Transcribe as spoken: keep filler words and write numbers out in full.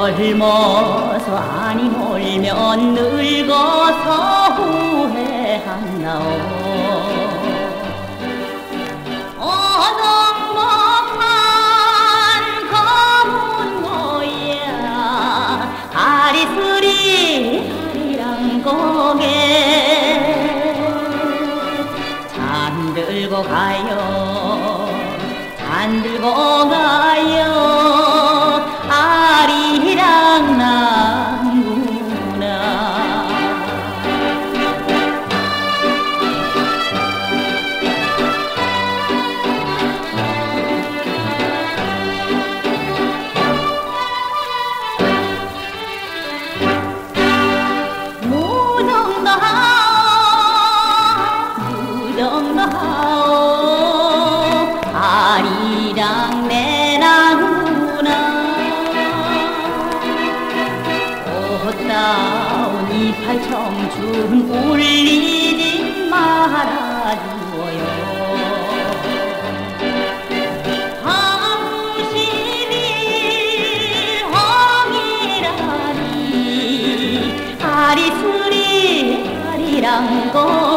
젊어서 아니 멀면 늙어서 후회한나오. 어덕목한 검은 모야 아리수리 아리랑 고개 잠들고 가요 잠들고 가요 아리랑 난구나. 무정도 하오 무정도 하오 아리랑 내 난구나. 꽃다운 이팔 청춘 울리지 말아주어요. 하무십일 홍이라니 아리수리 아리랑 고